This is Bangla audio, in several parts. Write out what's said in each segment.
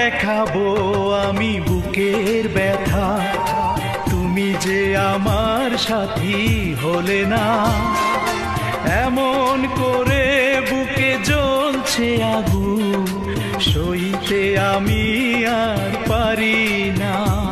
দেখাবো আমি বুকের ব্যথা, তুমি যে আমার সাথী হলে না। এমন করে বুকে জ্বলছে আগুন, সইতে আমি আর পারি না।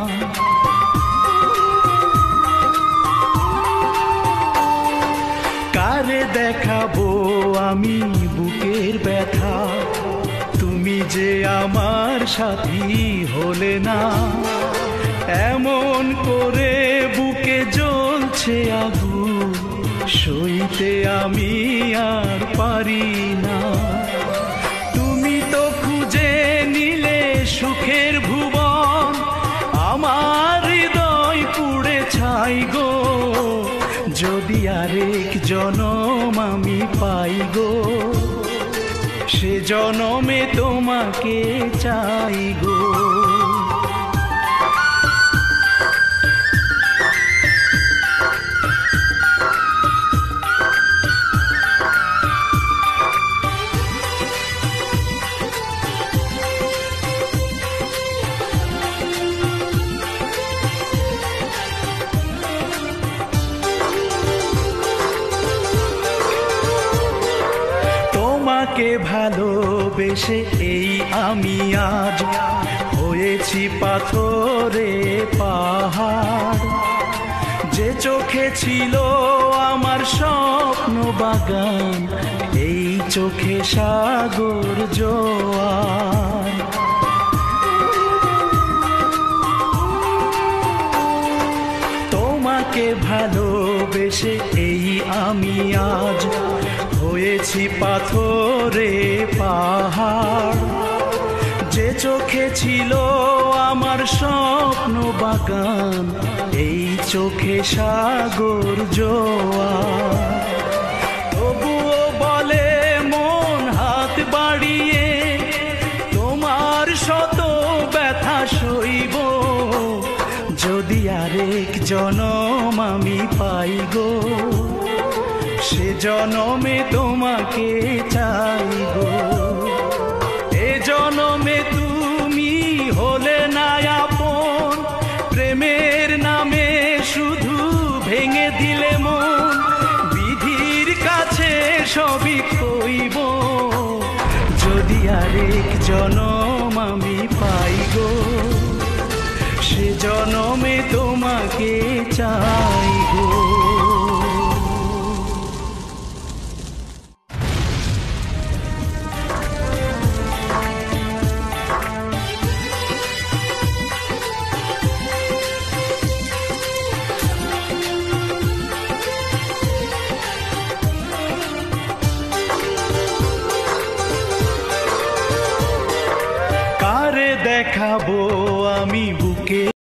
কারে দেখাবো আমি বুকের ব্যথা, তুমি যে আমার সাথী হলে না। এমন করে বুকে জ্বলছে আগুন, সইতে আমি আর পারি না। তুমি তো খুঁজে নিলে সুখের ভুবন, আমার হৃদয় পুড়ে ছাই গো। যদি আরেক জনম আমি পাই গো, সে জনমে তোমাকে চাই গো। তোমাকে ভালোবেসে এই আমি আজ হয়েছি পাথরে পাহাড়। যে চোখে ছিল আমার স্বপ্ন বাগান, এই চোখে সাগর জোয়ার। তোমাকে ভালোবেসে এই আমি আজ হয়েছি পাথরে পাহাড়। যে চোখে ছিল আমার স্বপ্ন বাগান, এই চোখে সাগর জোয়ার। তবুও বলে মন হাত বাড়িয়ে, তোমার শত ব্যথা সইব। যদি আরেক জনম আমি পাই গো, সে জনমে তোমাকে চাই গো। এ জনমে তুমি হলে না আপন, প্রেমের নামে শুধু ভেঙে দিলে মন। বিধির কাছে সবই কইব, যদি আরেক জনম আমি পাই গো, সে জনমে তোমাকে চাই গো। কারে দেখাবো আমি বুকে